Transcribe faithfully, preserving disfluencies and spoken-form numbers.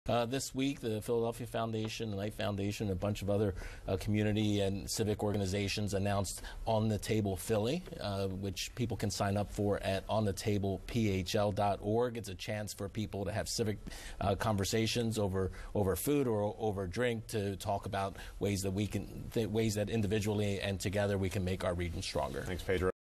Uh, this week, the Philadelphia Foundation, the Knight Foundation, a bunch of other uh, community and civic organizations announced On the Table Philly, uh, which people can sign up for at on the table p h l dot org. It's a chance for people to have civic uh, conversations over over food or over drink to talk about ways that we can, th ways that individually and together we can make our region stronger. Thanks, Pedro.